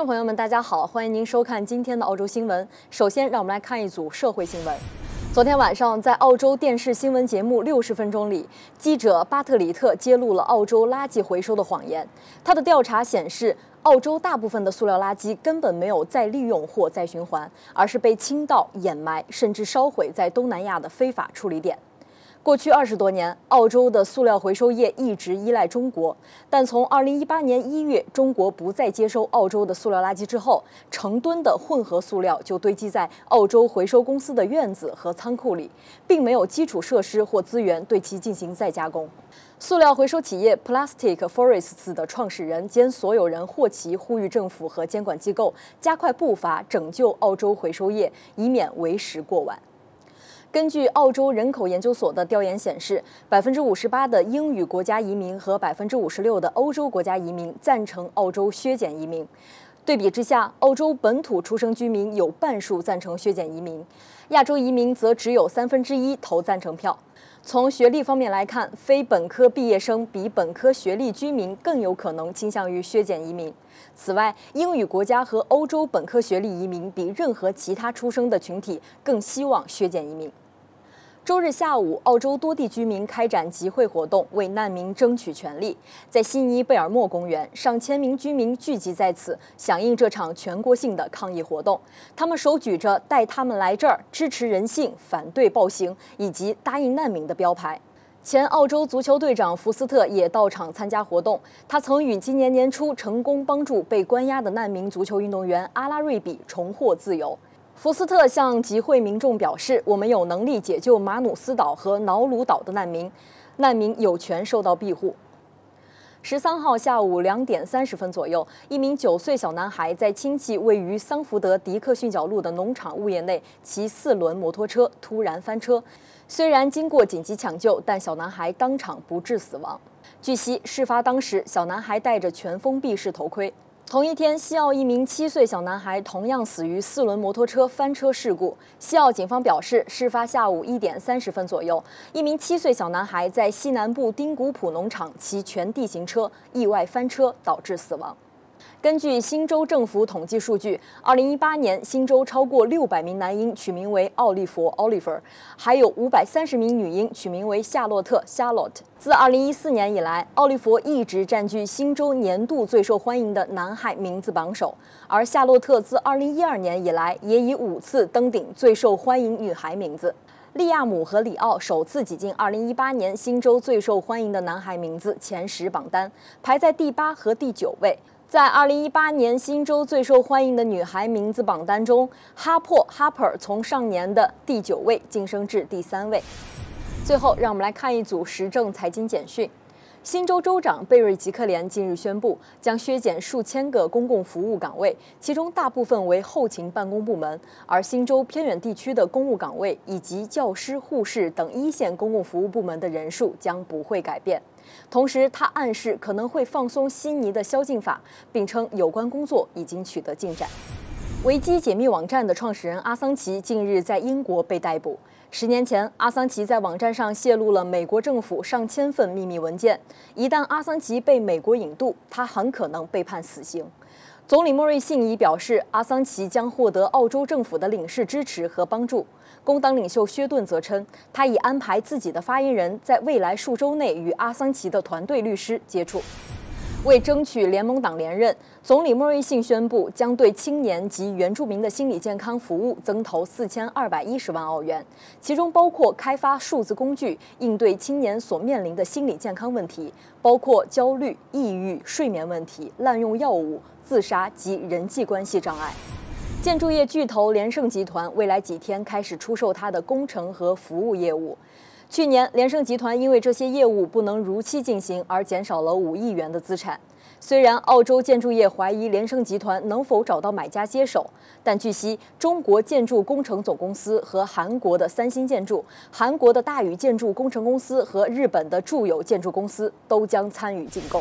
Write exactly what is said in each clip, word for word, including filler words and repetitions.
众朋友们，大家好，欢迎您收看今天的澳洲新闻。首先，让我们来看一组社会新闻。昨天晚上，在澳洲电视新闻节目《六十分钟》里，记者巴特里特揭露了澳洲垃圾回收的谎言。他的调查显示，澳洲大部分的塑料垃圾根本没有再利用或再循环，而是被倾倒、掩埋，甚至烧毁在东南亚的非法处理点。 过去二十多年，澳洲的塑料回收业一直依赖中国，但从二零一八年一月中国不再接收澳洲的塑料垃圾之后，成吨的混合塑料就堆积在澳洲回收公司的院子和仓库里，并没有基础设施或资源对其进行再加工。塑料回收企业 Plastic Forests 的创始人兼所有人霍奇呼吁政府和监管机构加快步伐，拯救澳洲回收业，以免为时过晚。 根据澳洲人口研究所的调研显示，百分之五十八的英语国家移民和百分之五十六的欧洲国家移民赞成澳洲削减移民。对比之下，澳洲本土出生居民有半数赞成削减移民，亚洲移民则只有三分之一投赞成票。从学历方面来看，非本科毕业生比本科学历居民更有可能倾向于削减移民。此外，英语国家和欧洲本科学历移民比任何其他出生的群体更希望削减移民。 周日下午，澳洲多地居民开展集会活动，为难民争取权利。在悉尼贝尔莫公园，上千名居民聚集在此，响应这场全国性的抗议活动。他们手举着“带他们来这儿，支持人性，反对暴行”以及“答应难民”的标牌。前澳洲足球队长福斯特也到场参加活动。他曾于今年年初成功帮助被关押的难民足球运动员阿拉瑞比重获自由。 福斯特向集会民众表示：“我们有能力解救马努斯岛和瑙鲁岛的难民，难民有权受到庇护。” 十三号下午两点三十分左右，一名九岁小男孩在亲戚位于桑福德迪克逊角路的农场物业内骑四轮摩托车突然翻车。虽然经过紧急抢救，但小男孩当场不治死亡。据悉，事发当时，小男孩戴着全封闭式头盔。 同一天，西澳一名七岁小男孩同样死于四轮摩托车翻车事故。西澳警方表示，事发下午一点三十分左右，一名七岁小男孩在西南部丁古普农场骑全地形车，意外翻车导致死亡。 根据新州政府统计数据，二零一八年新州超过六百名男婴取名为奥利弗 （Oliver）， 还有五百三十名女婴取名为夏洛特 （Charlotte）。自二零一四年以来，奥利弗一直占据新州年度最受欢迎的男孩名字榜首，而夏洛特自二零一二年以来也以五次登顶最受欢迎女孩名字。 利亚姆和里奥首次挤进二零一八年新州最受欢迎的男孩名字前十榜单，排在第八和第九位。在二零一八年新州最受欢迎的女孩名字榜单中，哈珀 （Harper） 从上年的第九位晋升至第三位。最后，让我们来看一组时政财经简讯。 新州州长贝瑞吉克连近日宣布，将削减数千个公共服务岗位，其中大部分为后勤办公部门，而新州偏远地区的公务岗位以及教师、护士等一线公共服务部门的人数将不会改变。同时，他暗示可能会放松悉尼的宵禁法，并称有关工作已经取得进展。维基解密网站的创始人阿桑奇近日在英国被逮捕。 十年前，阿桑奇在网站上泄露了美国政府上千份秘密文件。一旦阿桑奇被美国引渡，他很可能被判死刑。总理莫瑞信已表示，阿桑奇将获得澳洲政府的领事支持和帮助。工党领袖薛顿则称，他已安排自己的发言人在未来数周内与阿桑奇的团队律师接触。 为争取联盟党连任，总理莫瑞信宣布将对青年及原住民的心理健康服务增投四千二百一十万澳元，其中包括开发数字工具，应对青年所面临的心理健康问题，包括焦虑、抑郁、睡眠问题、滥用药物、自杀及人际关系障碍。建筑业巨头联盛集团未来几天开始出售它的工程和服务业务。 去年，联盛集团因为这些业务不能如期进行而减少了五亿元的资产。虽然澳洲建筑业怀疑联盛集团能否找到买家接手，但据悉，中国建筑工程总公司和韩国的三星建筑、韩国的大宇建筑工程公司和日本的住友建筑公司都将参与竞购。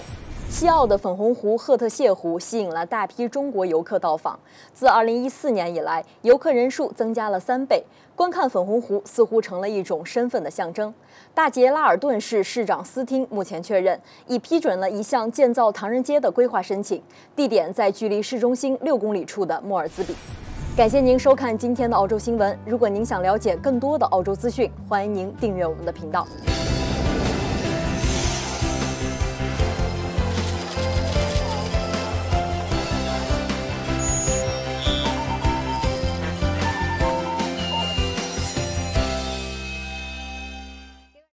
西澳的粉红湖赫特谢湖吸引了大批中国游客到访。自二零一四年以来，游客人数增加了三倍。观看粉红湖似乎成了一种身份的象征。大杰拉尔顿市市长斯汀目前确认，已批准了一项建造唐人街的规划申请，地点在距离市中心六公里处的莫尔兹比。感谢您收看今天的澳洲新闻。如果您想了解更多的澳洲资讯，欢迎您订阅我们的频道。